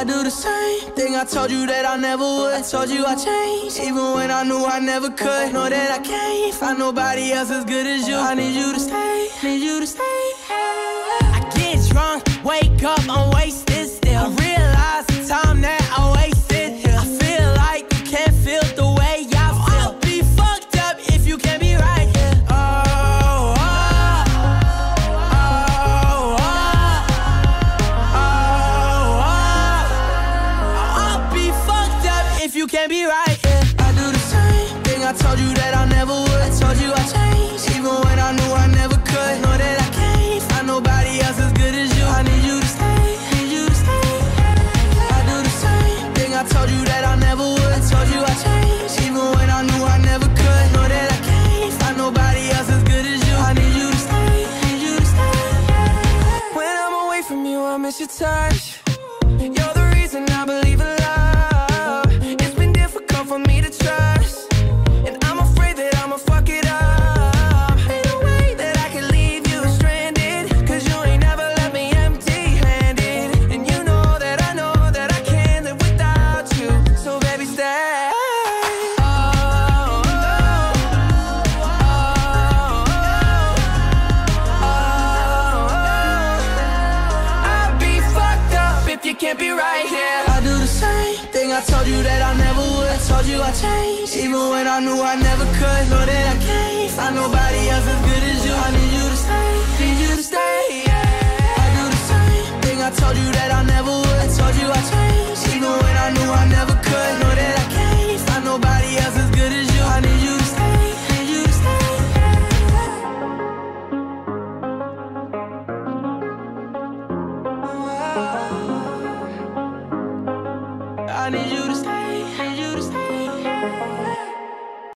I do the same thing I told you that I never would. I told you I changed, even when I knew I never could. Know that I can't find nobody else as good as you. I need you to stay, need you to stay. I get drunk, wake up, I'm wasted still. I realize the time that I wasted here. I feel like you can't feel the way I feel. I'll be fucked up if you can't be right here. Oh, oh, oh, oh, oh. I'll be fucked up if you can't be right here. I do the same thing I told you that I never would. I told you I changed, even when I knew I never could. Know that I can't find nobody else as good as you. I need you to stay, need you to stay. I do the same thing I told you that I never would. I told you I changed, even when I knew I never could. Know that I can't find nobody else as good as you. I need you to stay, need you to stay. When I'm away from you, I miss your touch. You're the reason I believe in love. It's been difficult for me to trust, and I'm afraid that I'ma fuck it up. Ain't no way that I can leave you stranded, cause you ain't never left me empty-handed. And you know that I can't live without you. So baby, stay. Oh, oh, oh, oh, oh. I'd be fucked up if you can't be right here. I do the same thing I told you that I never would. I told you I changed, even when I knew I never could. Know that I can't find nobody else as good as you. I need you to stay, need you to stay, yeah. I do the same thing I told you that I never would. I told you I changed, even when I knew I never could. Know that I can't find nobody else as good as you. I need you to stay, need you to stay. I need you to stay.